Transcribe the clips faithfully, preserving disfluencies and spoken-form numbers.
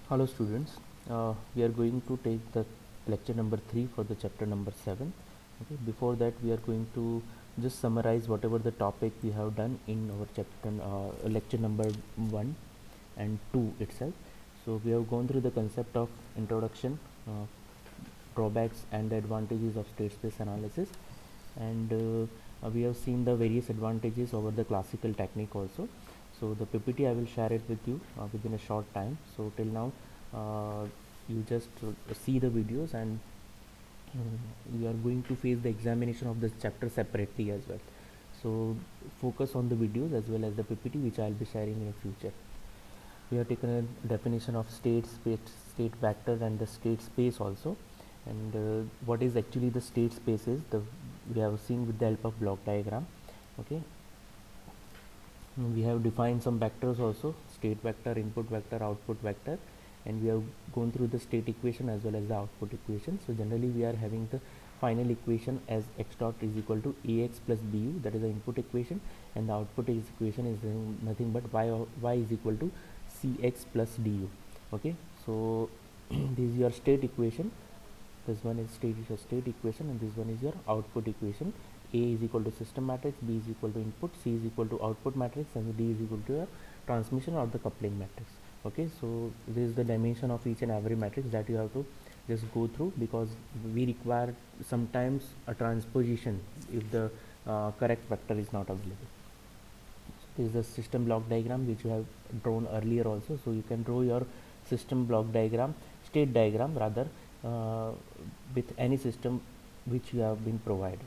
Hello students, uh, we are going to take the lecture number three for the chapter number seven. Okay, before that we are going to just summarize whatever the topic we have done in our chapter uh, lecture number one and two itself. So we have gone through the concept of introduction, uh, drawbacks and the advantages of state space analysis, and uh, uh, we have seen the various advantages over the classical technique also. So the P P T I will share it with you uh, within a short time. So till now uh, you just uh, see the videos, and um, you are going to face the examination of this chapter separately as well. So focus on the videos as well as the P P T which I will be sharing in the future. We have taken a definition of state space, state vector and the state space also, and uh, what is actually the state space is the we have seen with the help of block diagram. Okay, we have defined some vectors also, state vector, input vector, output vector, and we have gone through the state equation as well as the output equation. So generally we are having the final equation as x dot is equal to ax plus bu, that is the input equation, and the output is equation is uh, nothing but y, y is equal to cx plus du. Okay, so this is your state equation, this one is state, is state equation, and this one is your output equation. A is equal to system matrix, B is equal to input, C is equal to output matrix, and D is equal to your transmission or the coupling matrix. Okay, so this is the dimension of each and every matrix that you have to just go through, because we require sometimes a transposition if the uh, correct vector is not available. So this is the system block diagram which you have drawn earlier also. So you can draw your system block diagram, state diagram rather, uh, with any system which you have been provided.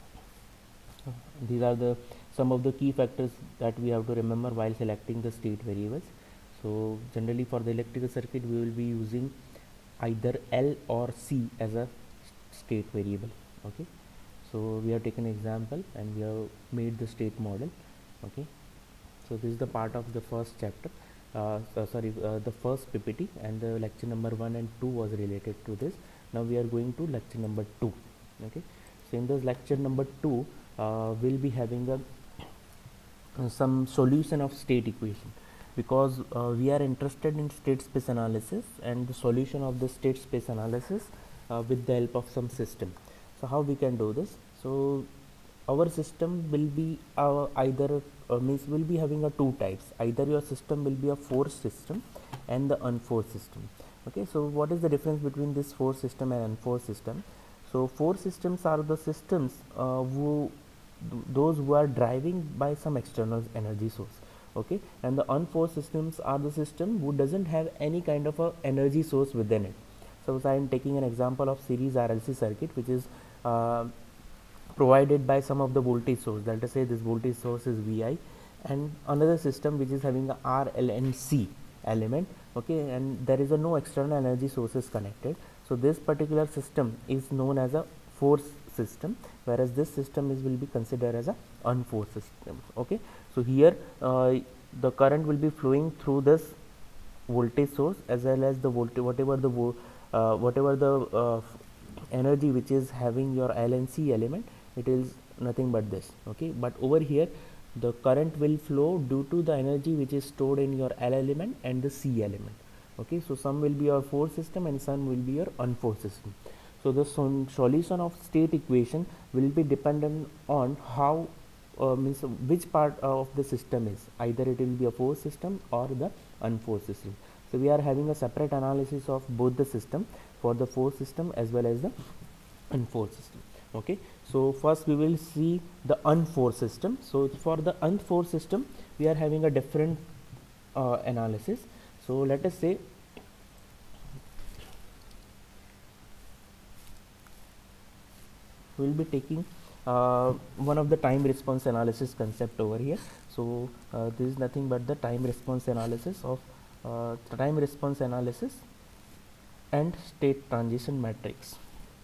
These are the some of the key factors that we have to remember while selecting the state variables. So generally for the electrical circuit we will be using either L or C as a state variable. Okay, so we have taken an example and we have made the state model. Okay, so this is the part of the first chapter, uh, so sorry uh, the first P P T, and the lecture number one and two was related to this. Now we are going to lecture number two. Okay, so in this lecture number two uh, we'll be having a uh, some solution of state equation, because uh, we are interested in state space analysis and the solution of the state space analysis uh, with the help of some system. So how we can do this? So our system will be uh, either uh, means will be having a two types, either your system will be a forced system and the unforced system. Okay, so what is the difference between this forced system and unforced system? So forced systems are the systems uh, who those who are driving by some external energy source. Okay, and the unforced systems are the system who doesn't have any kind of a energy source within it. So I am taking an example of series R L C circuit which is uh, provided by some of the voltage source. Let us say this voltage source is V I, and another system which is having a R, L and C element. Okay, and there is a no external energy sources connected. So this particular system is known as a forced system, whereas this system is will be considered as a unforced system. Okay, so here uh, the current will be flowing through this voltage source as well as the voltage whatever the vo uh, whatever the uh, energy which is having your L and C element, it is nothing but this. Okay, but over here the current will flow due to the energy which is stored in your L element and the C element. Okay, so some will be your forced system and some will be your unforced system. So the solution of state equation will be dependent on how uh, means which part of the system is, either it will be a forced system or the unforced system. So we are having a separate analysis of both the system, for the forced system as well as the unforced system. Okay, so first we will see the unforced system. So for the unforced system we are having a different uh, analysis. So let us say we will be taking uh, one of the time response analysis concept over here. So uh, this is nothing but the time response analysis of uh, time response analysis and state transition matrix.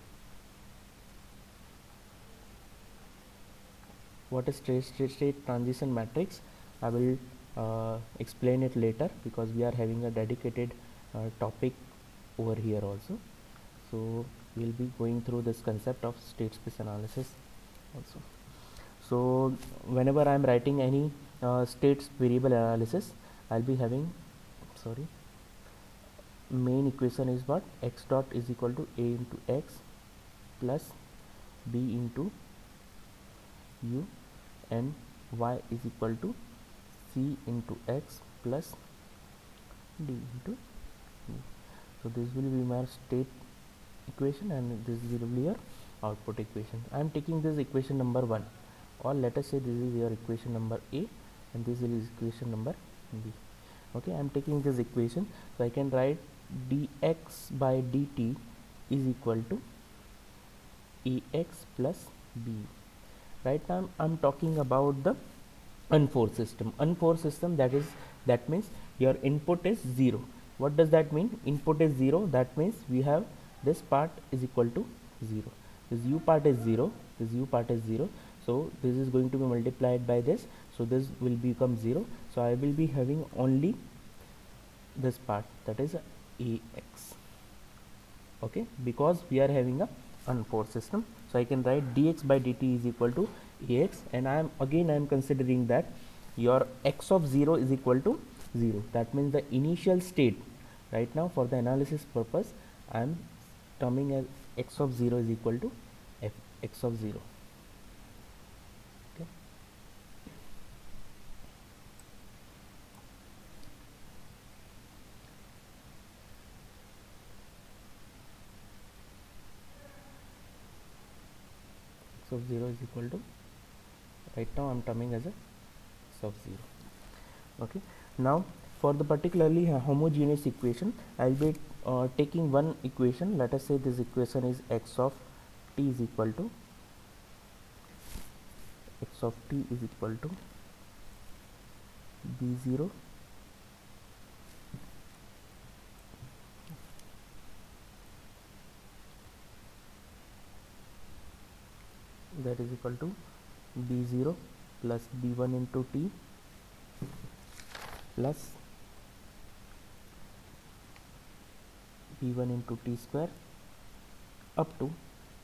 What is state, state, state transition matrix? I will uh, explain it later, because we are having a dedicated uh, topic over here also. So we will be going through this concept of state space analysis also. So whenever I am writing any uh, state variable analysis, I will be having sorry main equation is what? X dot is equal to a into x plus b into u, and y is equal to c into x plus d into u. So this will be my state equation, and this will be your output equation. I am taking this equation number one, or let us say this is your equation number A, and this is equation number B. Okay, I am taking this equation, so I can write dx by dt is equal to ax plus b. Right now I'm talking about the unforced system. Unforced system, that is that means your input is zero. What does that mean? Input is zero, that means we have this part is equal to zero. This u part is zero, this u part is zero, so this is going to be multiplied by this, so this will become zero. So I will be having only this part, that is ax. Okay, because we are having a unforced system, so I can write dx by dt is equal to ax, and I am again I am considering that your x of zero is equal to zero. That means the initial state. Right now for the analysis purpose I am terming as x of zero is equal to f x of zero. Okay. X of zero is equal to, right now I am terming as a x of zero. Okay. Now for the particularly uh, homogeneous equation, I will be uh, taking one equation. Let us say this equation is x of t is equal to x of t is equal to b zero that is equal to b zero plus b one into t plus b one into t square up to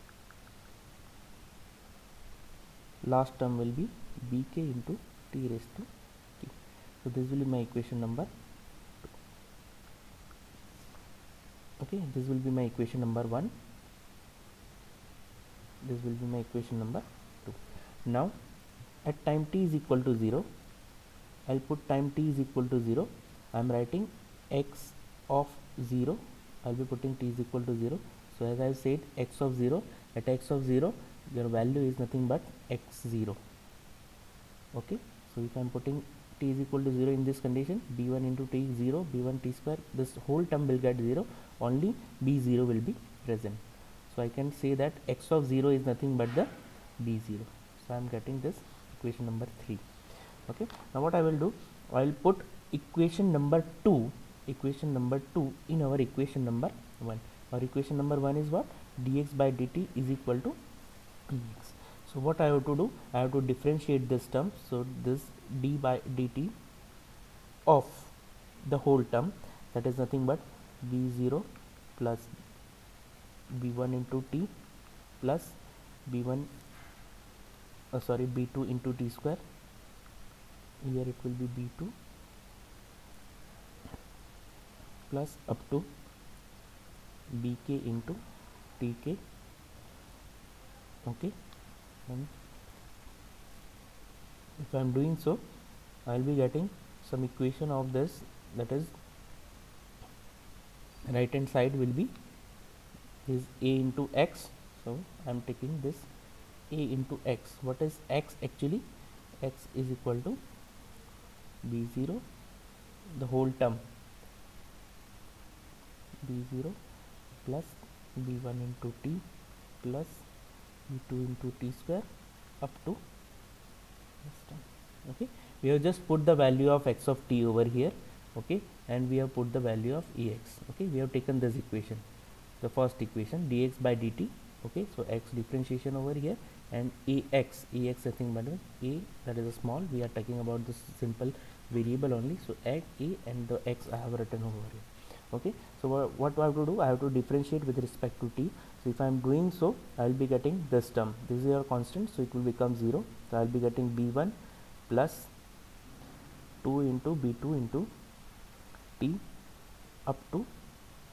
last term will be bk into t raised to t. So this will be my equation number two. Okay, this will be my equation number one. This will be my equation number two. Now at time t is equal to zero, I'll put time t is equal to zero. I'm writing x of zero. I'll be putting t is equal to zero. So as I said, x of zero, at x of zero your value is nothing but x zero. Okay, so if I'm putting t is equal to zero in this condition, b one into t is zero, b one t square, this whole term will get zero, only b zero will be present. So I can say that x of zero is nothing but the b zero. So I am getting this equation number three. Okay, now what I will do, I will put equation number two, equation number two in our equation number one. Our equation number one is what? Dx by dt is equal to dx. So what I have to do, I have to differentiate this term. So this d by dt of the whole term, that is nothing but b zero plus b one into t plus b one uh, sorry b two into t square. Here it will be b two plus up to bk into tk. Okay, and if I am doing so, I will be getting some equation of this, that is right hand side will be is a into x. So I am taking this a into x. What is x actually? X is equal to b zero, the whole term, b zero plus b one into t plus b two into t square up to this term. Okay, we have just put the value of x of t over here. Okay, and we have put the value of ax. Okay, we have taken this equation, the first equation, dx by dt. Okay, so x differentiation over here, and ax, ax I think but a, that is a small, we are talking about this simple variable only. So add a and the x I have written over here. Okay, so wha what do I have to do? I have to differentiate with respect to t. So if I am doing so, I will be getting this term. This is your constant, so it will become zero. So I will be getting b one plus two into b two into t up to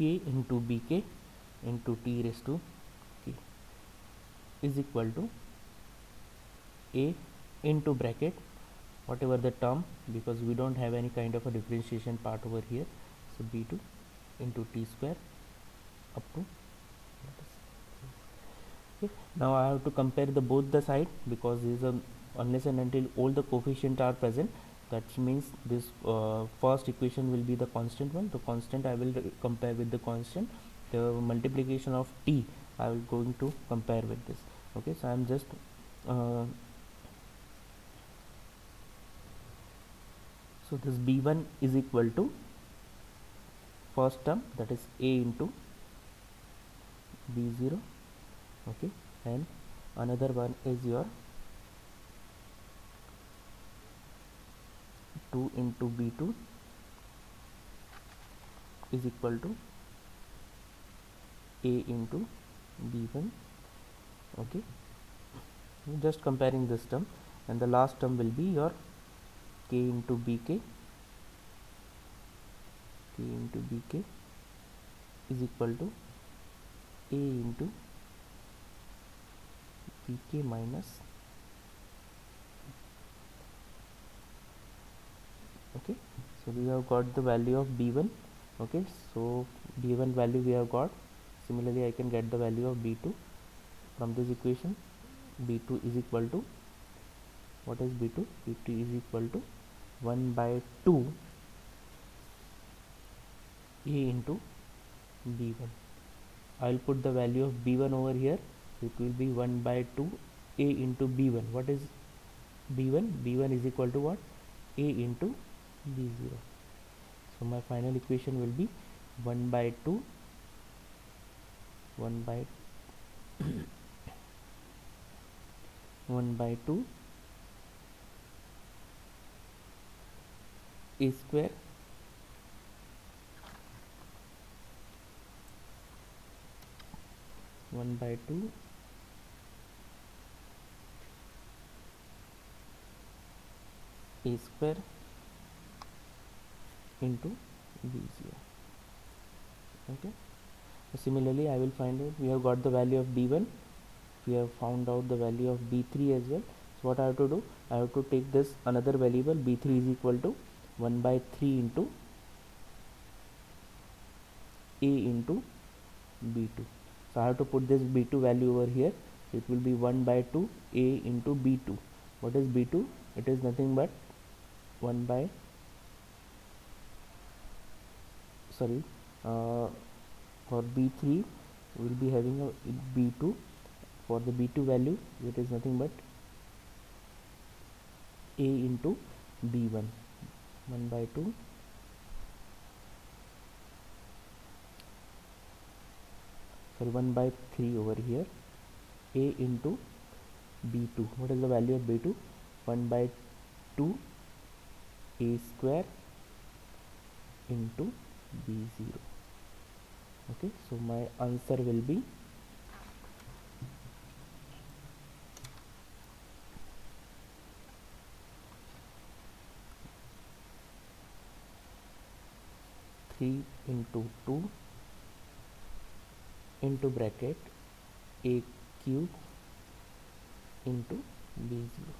k into bk into t raised to k is equal to a into bracket whatever the term, because we don't have any kind of a differentiation part over here, so b two into t square up to. Okay. Now I have to compare the both the side, because this is a, unless and until all the coefficients are present, that means this uh, first equation will be the constant one. The constant I will compare with the constant. The multiplication of t I will going to compare with this. Okay, so I am just uh, so this b one is equal to first term, that is a into b zero. Okay, and another one is your two into b two is equal to a into b one. Okay, just comparing this term, and the last term will be your k into bk, k into bk is equal to a into bk minus. Okay, so we have got the value of b one. Okay, so b one value we have got. Similarly, I can get the value of b two from this equation. b two is equal to, what is b two? b two is equal to one by two a into b one. I will put the value of b one over here. It will be one by two a into b one. What is b one? b one is equal to what? A into b zero. So my final equation will be one by two, one by one by two a square one by two a square into b zero. Okay, so similarly I will find out, we have got the value of b one, we have found out the value of b three as well. So what I have to do, I have to take this another variable b three is equal to one by three into a into b two. So I have to put this b two value over here. It will be one by two a into b two. What is b two? It is nothing but one by sorry uh, for b three we will be having a b two. For the b two value, it is nothing but a into b one, one by two sorry one by three over here a into b two. What is the value of b two? one by two a square into b zero. Okay, so my answer will be three into two into bracket a cube into b zero.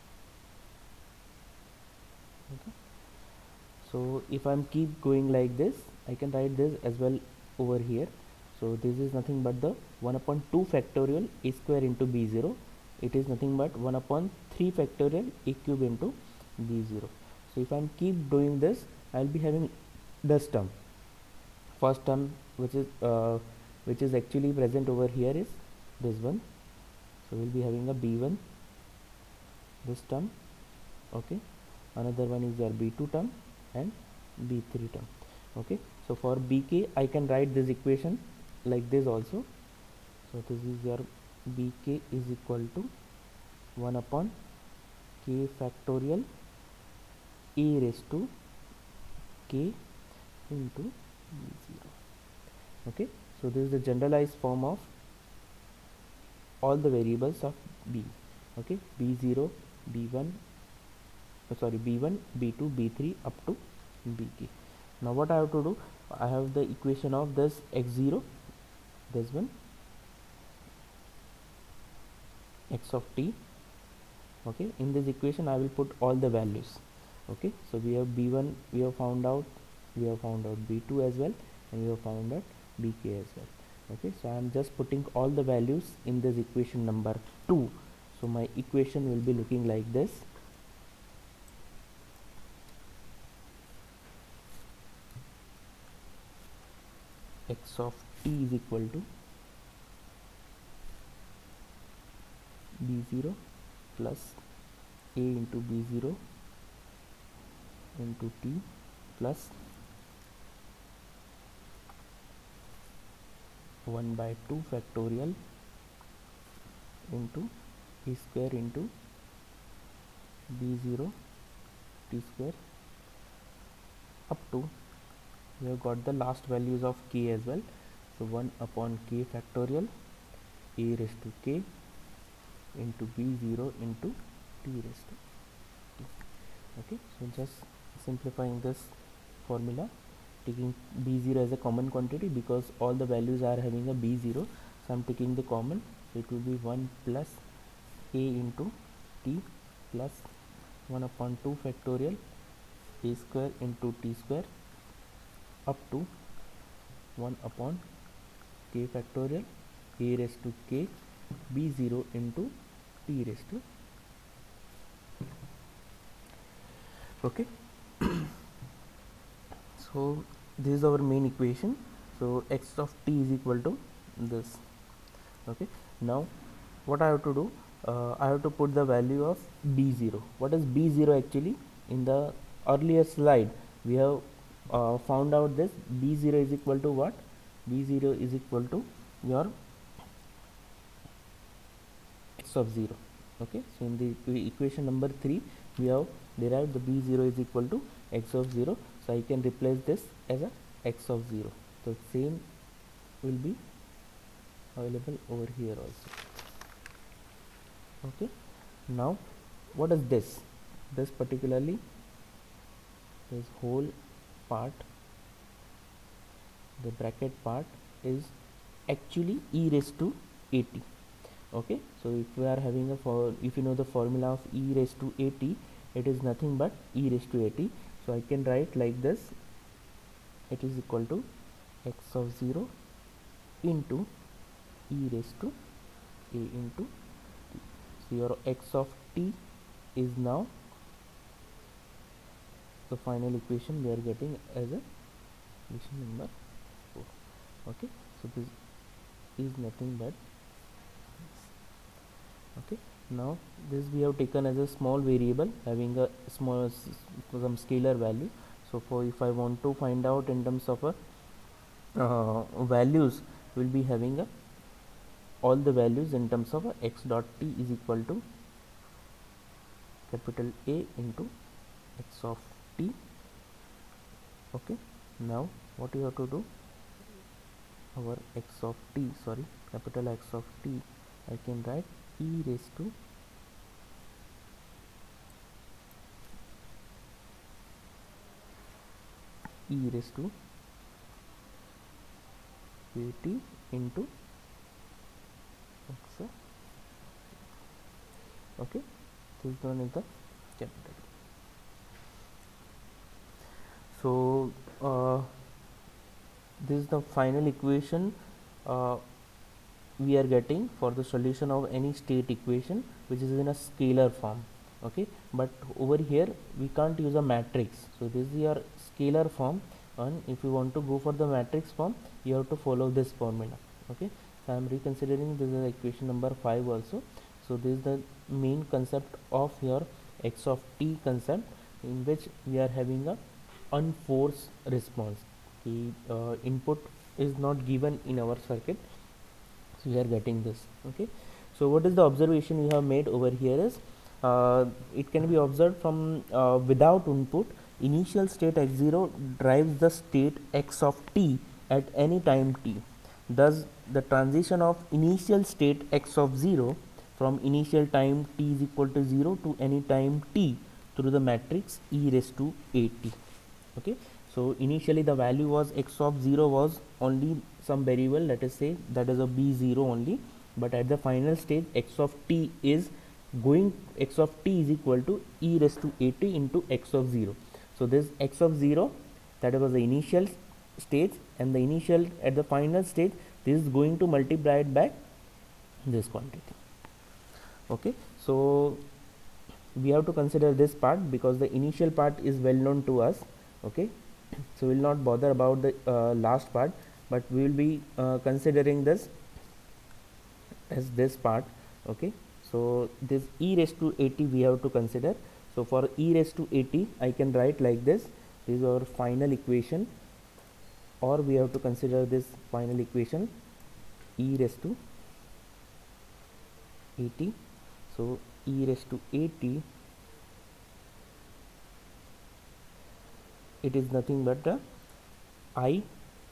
Okay, so if I'm keep going like this, I can write this as well over here. So this is nothing but the one upon two factorial a square into b zero. It is nothing but one upon three factorial a cube into b zero. So if I'm keep doing this, I'll be having this term. First term, which is uh, which is actually present over here, is this one. So we'll be having a b one, this term. Okay, another one is your b two term and b three term. Okay, so for bk I can write this equation like this also. So this is your bk is equal to one upon k factorial a raised to k into b zero. Okay, so this is the generalized form of all the variables of b. Okay, b zero, b one, uh, sorry b one, b two, b three up to bk. Now what I have to do, I have the equation of this x zero, this one, x of t. Okay, in this equation I will put all the values. Okay, so we have b one, we have found out, we have found out b two as well, and we have found out bk as well. Okay, so I am just putting all the values in this equation number two. So my equation will be looking like this. X of t is equal to b zero plus a into b zero into t plus one by two factorial into a square into b zero t square up to, we have got the last values of k as well. So one upon k factorial a raised to k into b zero into t raised to t. Okay, so just simplifying this formula, taking b zero as a common quantity because all the values are having a b zero, so I am taking the common, so it will be one plus a into t plus one upon two factorial a square into t square up to one upon k factorial a raised to k b zero into t raised to. Okay, so this is our main equation. So x of t is equal to this. Okay, now what I have to do, uh, I have to put the value of b zero. What is b zero actually? In the earlier slide we have uh, found out this b zero is equal to what? B zero is equal to your x of zero. Okay, so in the equation number three we have derived the b zero is equal to x of zero, so I can replace this as a x of zero. So same will be available over here also. Okay, now what is this? This particularly, this whole part, the bracket part is actually e raised to at. Okay, so if we are having a for if you know the formula of e raised to at, it is nothing but e raised to at. So I can write like this, it is equal to x of zero into e raised to a into t. So your x of t is now the final equation we are getting as a equation number four. Okay, so this is nothing but this. Okay, now this we have taken as a small variable having a small some scalar value. So for if I want to find out in terms of a uh, values, we will be having a all the values in terms of a x dot t is equal to capital A into x of t. Okay, now what you have to do, our x of t, sorry, capital X of t, I can write e raised to e raised to at into x. Okay, this one is the capital. So uh, this is the final equation uh, we are getting for the solution of any state equation which is in a scalar form. Okay, but over here we can't use a matrix, so this is your scalar form, and if you want to go for the matrix form you have to follow this formula. Okay, so I am reconsidering this is equation number five also. So this is the main concept of your x of t concept, in which we are having a unforced response. The uh, input is not given in our circuit, so we are getting this. Okay, so what is the observation we have made over here is uh, it can be observed from uh, without input, initial state x zero drives the state x of t at any time t. Thus the transition of initial state x of zero from initial time t is equal to zero to any time t through the matrix e raised to at. Okay, So initially the value was x of zero was only some variable, let us say that is a b zero only, but at the final stage x of t is going, x of t is equal to e raised to at into x of zero. So this x of zero, that was the initial stage, and the initial at the final stage, this is going to multiply it by this quantity. Okay, so we have to consider this part because the initial part is well known to us. Okay, so we will not bother about the uh, last part, but we will be uh, considering this as this part. Okay, so this e raised to at we have to consider. So for e raised to at, I can write like this. This is our final equation, or we have to consider this final equation e raised to at. So e raised to at, it is nothing but the I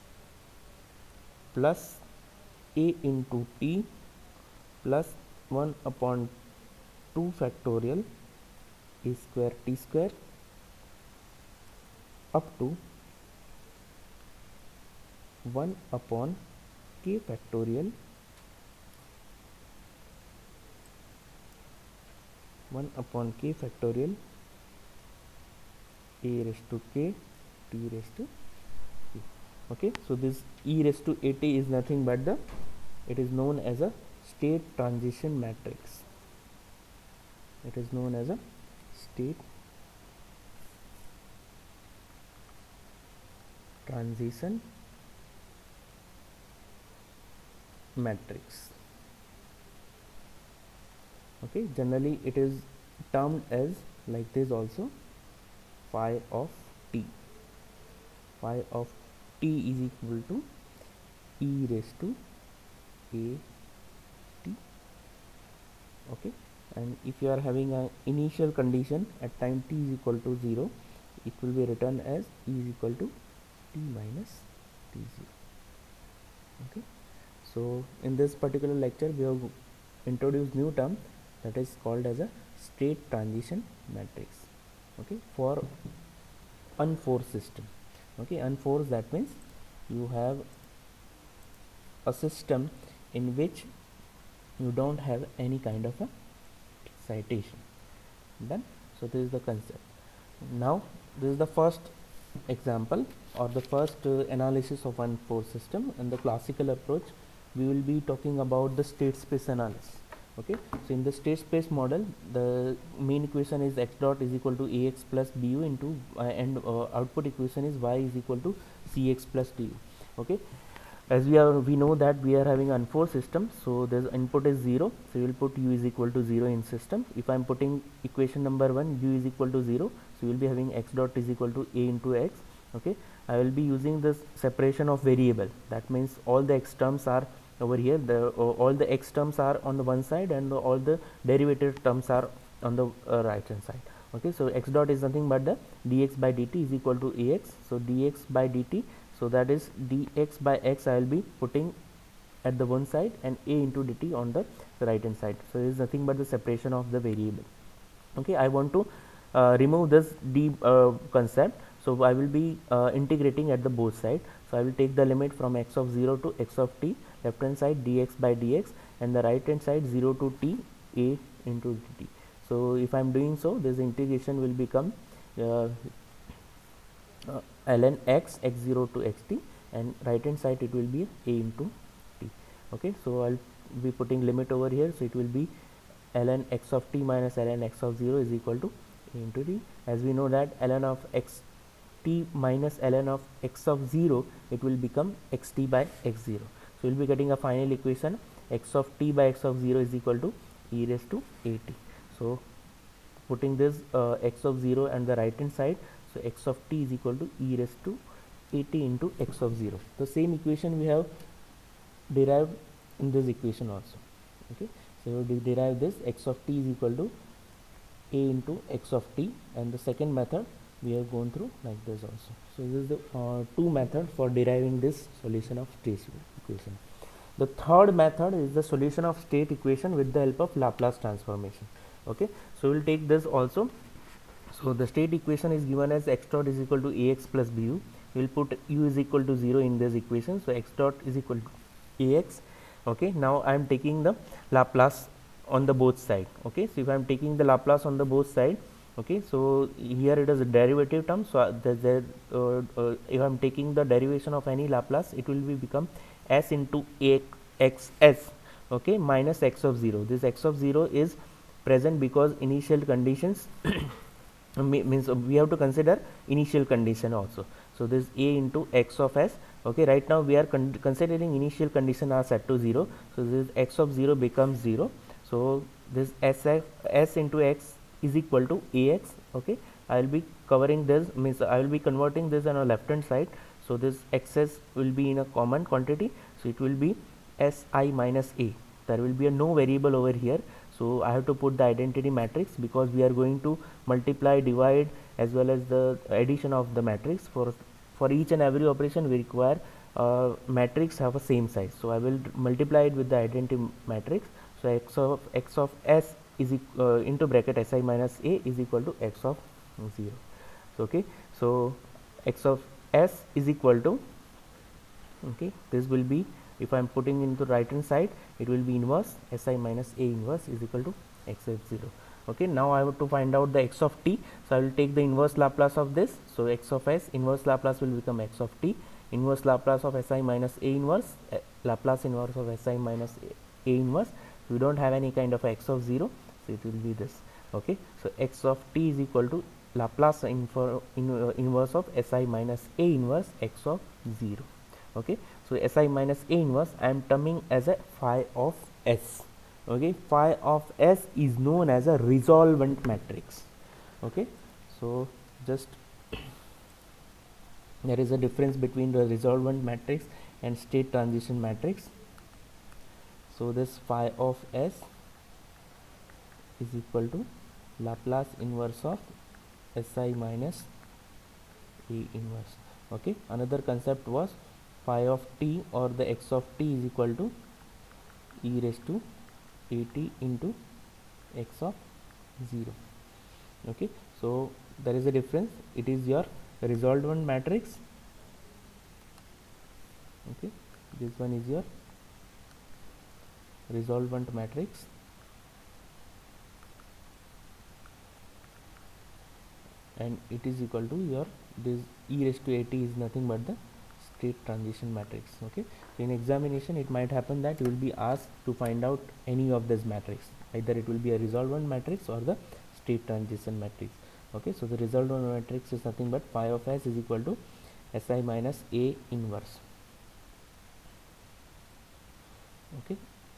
plus a into t plus one upon two factorial a square t square up to one upon k factorial one upon k factorial a raised to k t raised to k. Okay, so this e raised to at is nothing but the, it is known as a state transition matrix. It is known as a state transition matrix. Okay, generally it is termed as like this also, phi of t. Phi of t is equal to e raised to a t. Okay, and if you are having an initial condition at time t is equal to zero, it will be written as e is equal to t minus t zero. Okay, so in this particular lecture we have introduced new term that is called as a state transition matrix. Okay, for unforced system. Okay, unforced, that means you have a system in which you don't have any kind of a excitation. Done. So this is the concept. Now this is the first example or the first uh, analysis of unforced system. In the classical approach we will be talking about the state space analysis. Okay, so in the state space model, the main equation is x dot is equal to ax plus bu into uh, and uh, output equation is y is equal to cx plus du. Okay, as we are we know that we are having unforced system, so this input is zero, so we will put u is equal to zero in system. If I am putting equation number one, u is equal to zero, so we will be having x dot is equal to a into x. Okay, I will be using this separation of variable, that means all the x terms are over here, the uh, all the x terms are on the one side and the, all the derivative terms are on the uh, right hand side. Okay, so x dot is nothing but the dx by dt is equal to ax, so dx by dt, so that is dx by x I will be putting at the one side and a into dt on the right hand side. So it is nothing but the separation of the variable. Okay, I want to uh, remove this d uh, concept, so I will be uh, integrating at the both side. So I will take the limit from x of zero to x of t, left hand side dx by dx, and the right hand side zero to t a into dt. So if I am doing so, this integration will become uh, uh, ln x x zero to xt, and right hand side it will be a into t. Okay, so I'll be putting limit over here, so it will be ln x of t minus ln x of zero is equal to a into t. As we know that ln of x t minus ln of x of zero, it will become xt by x zero. So we will be getting a final equation x of t by x of zero is equal to e raised to at. So putting this uh, x of zero and the right hand side, so x of t is equal to e raised to at into x of zero. The same equation we have derived in this equation also. Okay, so we derive this x of t is equal to a into x of t, and the second method we have gone through like this also. So this is the uh, two method for deriving this solution of state equation. The third method is the solution of state equation with the help of Laplace transformation. Okay, so we will take this also So the state equation is given as x dot is equal to ax plus bu. We will put u is equal to zero in this equation. So x dot is equal to ax. Okay, now I am taking the Laplace on the both side. Okay, so if I am taking the Laplace on the both side, okay, so here it is a derivative term. So the, the, uh, uh, if I am taking the derivation of any Laplace, it will be become s into a x s, okay, minus x of zero. This x of zero is present because initial conditions means we have to consider initial condition also. So this a into x of s. Okay, right now we are con considering initial condition are set to zero. So this x of zero becomes zero. So this s, s into x is equal to ax. Okay, I will be covering this, means I will be converting this on a left hand side. So this xs will be in a common quantity. So it will be si minus a. There will be a no variable over here. So I have to put the identity matrix because we are going to multiply, divide as well as the addition of the matrix. For for each and every operation we require uh, matrix have a same size. So I will multiply it with the identity matrix. So x of x of s is uh, into bracket si minus a is equal to x of zero. So okay, so x of s is equal to, okay, this will be, if I am putting into right hand side, it will be inverse si minus a inverse is equal to x of zero. Okay, now I have to find out the x of t. So I will take the inverse Laplace of this. So x of s inverse Laplace will become x of t, inverse Laplace of si minus a inverse, uh, Laplace inverse of si minus a, a inverse. We don't have any kind of x of zero, so it will be this. Okay, so x of t is equal to Laplace infer, in, uh, inverse of si minus a inverse x of zero. Okay, so si minus a inverse I am terming as a phi of s. Okay, phi of s is known as a resolvent matrix. Okay, so just there is a difference between the resolvent matrix and state transition matrix. So this phi of s is equal to Laplace inverse of si minus a inverse. Okay, another concept was phi of t or the x of t is equal to e raised to at into x of zero. Okay, so there is a difference. It is your resolvent matrix. Okay, this one is your resolvent matrix, and it is equal to your this e raised to at is nothing but the state transition matrix. Okay, so in examination it might happen that you will be asked to find out any of this matrix, either it will be a resolvent matrix or the state transition matrix. Okay, so the resolvent matrix is nothing but phi of s is equal to si minus a inverse. Okay,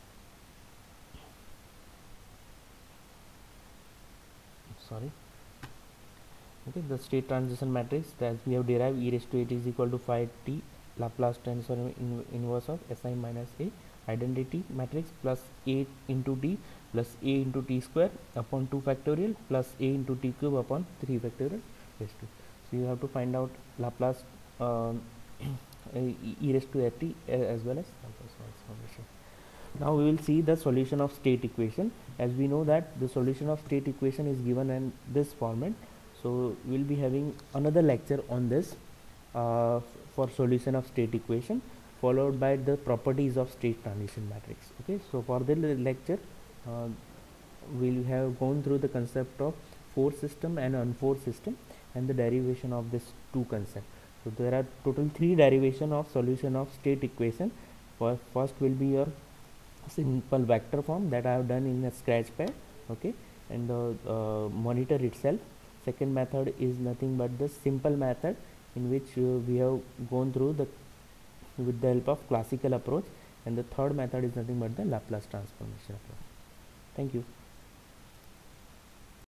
sorry. Okay, the state transition matrix, as we have derived, e raised to at is equal to phi t Laplace transform in inverse of si minus a, identity matrix plus a into t plus a into t square upon two factorial plus a into t cube upon three factorial raised to. So you have to find out Laplace um, e raised to at uh, as well as Laplace transformation. Now we will see the solution of state equation. As we know that the solution of state equation is given in this format. So we will be having another lecture on this uh, for solution of state equation, followed by the properties of state transition matrix. Okay, so for the lecture uh, we will have gone through the concept of force system and unforced system and the derivation of this two concepts. So there are total three derivation of solution of state equation. First will be your simple vector form that I have done in a scratch pad. Okay, and the uh, monitor itself. Second method is nothing but the simple method in which uh, we have gone through the with the help of classical approach, and the third method is nothing but the Laplace transformation approach. Thank you.